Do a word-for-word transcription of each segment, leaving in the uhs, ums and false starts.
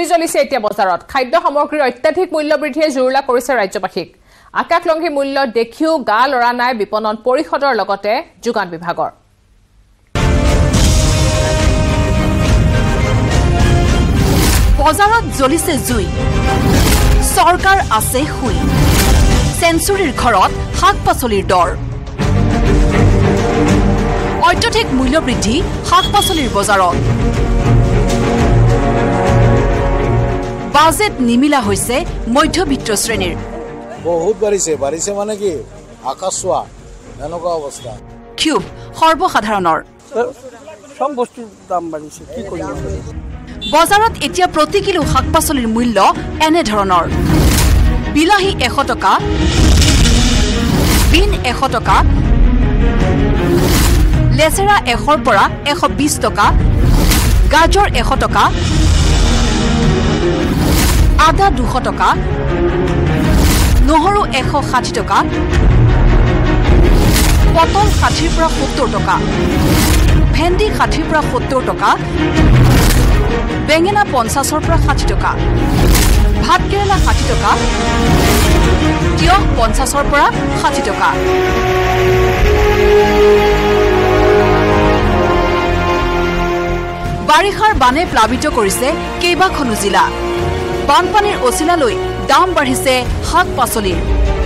জ্বলিছে এতিয়া বজাৰত খাদ্য সামগ্ৰীৰ অত্যাধিক মূল্য বৃদ্ধিয়ে জুৰুলা কৰিছে ৰাজ্যবাসীক আকাশলংঘী মূল্য দেখিও গা লৰা নাই বিপণন পৰিষদৰ লগতে যোগান বিভাগৰ বজাৰত জ্বলিছে জুই সৰকাৰ আছে হুই সেঞ্চুৰীৰ ঘৰত শাক-পাচলিৰ দৰ অত্যাধিক মূল্য বৃদ্ধি শাক-পাচলিৰ বজাৰত বাজেট নিমিলা হৈছে মধ্যবিত্ত শ্ৰেণীৰ বহুত বাঢ়িছে বাঢ়িছে মানে কি আকাশোৱা এনেকুৱা অৱস্থা ক্ষোভ সৰ্বসাধাৰণৰ সব বস্তুৰ দাম বাঢ়িছে কি কৰিম বজাৰত এতিয়া প্ৰতি কিলো শাক-পাচলিৰ মূল্য এনে ধৰণৰ বিলাহী এশ টকা বিন এশ টকা লেচেৰা এশৰ পৰা এশ বিশ টকা গাজৰ এশ টকা আদা দুশ টকা নহৰু এশ ষাঠি টকা পটল ষাঠিৰ পৰা সত্তৰ টকা ভেন্দি ষাঠিৰ পৰা সত্তৰ টকা বেঙেনা পঞ্চাছৰ পৰা ষাঠি টকা ভাত কেৰেলা ষাঠি টকা তিয়হ পঞ্চাছৰ পৰা ষাঠি টকা বাৰিষাৰ বানে প্লাবিত কৰিছে কেইবাখনো জিলা বানপানীৰ অচিলালৈ দাম বাঢ়িছে শাক-পাচলিৰ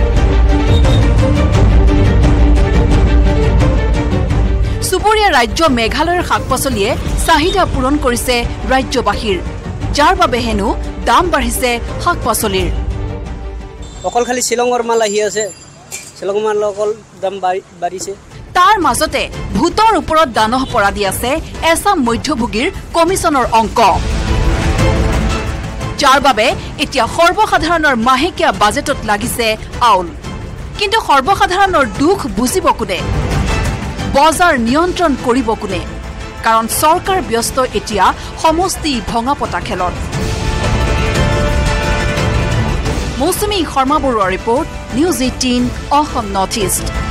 সুপুৰীয়া ৰাজ্য মেঘালয়ৰ শাক-পাচলিয়ে চাহিদা পূৰণ কৰিছে ৰাজ্যবাসীৰ যাৰ বাবে হেনো দাম বাঢ়িছে শাক-পাচলিৰ অকল খালি শিলঙৰ মাল আহি আছে শিলঙৰ মাল অকল দাম বাঢ়িছে তাৰ মাজতে ভূতৰ ওপৰত দানহ পৰা দি আছে এছাম মধ্যভোগীৰ কমিছনৰ অংক যাৰ বাবে এতিয়া সৰ্বসাধাৰণৰ মাহেকীয়া বাজেটত লাগিছে আউল কিন্তু সৰ্বসাধাৰণৰ দুখ বুজিব কোনে বজাৰ নিয়ন্ত্ৰণ কৰিব কোনে কাৰণ চৰকাৰ ব্যস্ত এতিয়া সমষ্টি ভঙাপতা খেলত মৌচুমী শৰ্মা বৰুৱাৰ report news eighteen Assam north east